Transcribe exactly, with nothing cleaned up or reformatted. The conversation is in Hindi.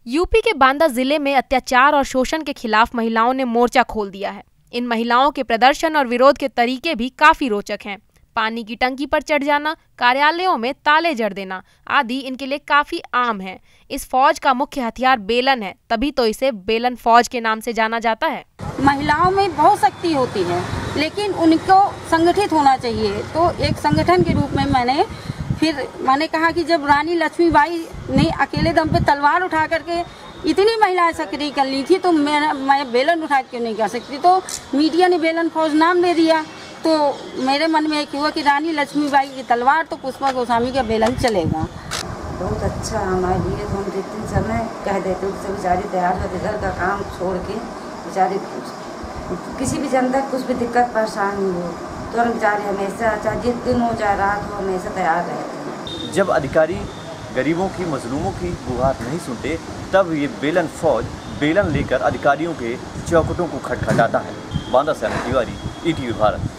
यूपी के बांदा जिले में अत्याचार और शोषण के खिलाफ महिलाओं ने मोर्चा खोल दिया है। इन महिलाओं के प्रदर्शन और विरोध के तरीके भी काफी रोचक हैं। पानी की टंकी पर चढ़ जाना, कार्यालयों में ताले जड़ देना आदि इनके लिए काफी आम है। इस फौज का मुख्य हथियार बेलन है, तभी तो इसे बेलन फौज के नाम से जाना जाता है। महिलाओं में बहुत शक्ति होती है, लेकिन उनको संगठित होना चाहिए। तो एक संगठन के रूप में मैंने फिर मैंने कहा कि जब रानी लक्ष्मीबाई ने अकेले दम पे तलवार उठा करके इतनी महिलाएं सक्रिय कर ली थी, तो मैं मैं बेलन उठा क्यों नहीं कर सकती। तो मीडिया ने बेलन फौज नाम दे दिया। तो मेरे मन में एक हुआ कि रानी लक्ष्मीबाई की तलवार तो पुष्पा गोस्वामी का बेलन चलेगा। बहुत अच्छा हमारे लिए। तो हम जितने समय कह देते उससे बेचारी तैयार होते घर का काम छोड़ के, बेचारी किसी भी जनता कुछ भी दिक्कत परेशानी हो तो हम बेचारे हमेशा, चाहे जिस दिन हो चाहे रात हो, हमेशा तैयार रहते हैं। जब अधिकारी गरीबों की, मजलूमों की गुहार नहीं सुनते, तब ये बेलन फौज बेलन लेकर अधिकारियों के चौखटों को खटखटाता है। बांदा से Amit Tiwari, E T V Bharat.